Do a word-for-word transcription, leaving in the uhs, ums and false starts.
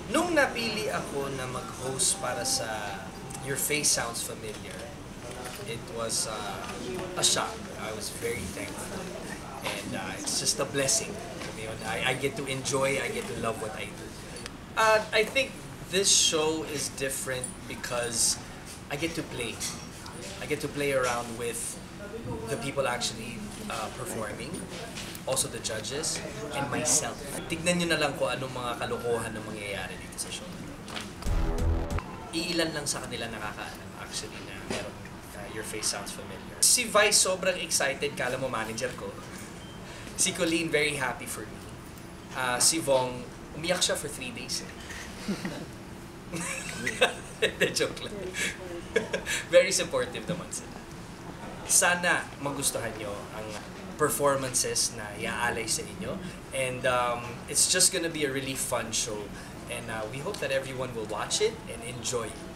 Nung napili ako na mag-host para sa Your Face Sounds Familiar, it was uh, a shock. I was very thankful. And uh, it's just a blessing. You know, I, I get to enjoy, I get to love what I do. Uh, I think this show is different because I get to play. I get to play around with the people actually uh, performing, also the judges, and myself. Tignan nyo na lang kung anong mga kalokohan na mangyayari dito sa show. Iilan lang sa kanila nakakaalam actually na meron uh, Your Face Sounds Familiar. Si Vice sobrang excited, kala mo manager ko. Si Colleen very happy for me. Uh, si Vong, umiyak siya for three days. The joke lang. Very supportive naman sila. Sana magustuhan nyo ang performances na iaalay sa inyo. And um, it's just gonna be a really fun show. And uh, we hope that everyone will watch it and enjoy it.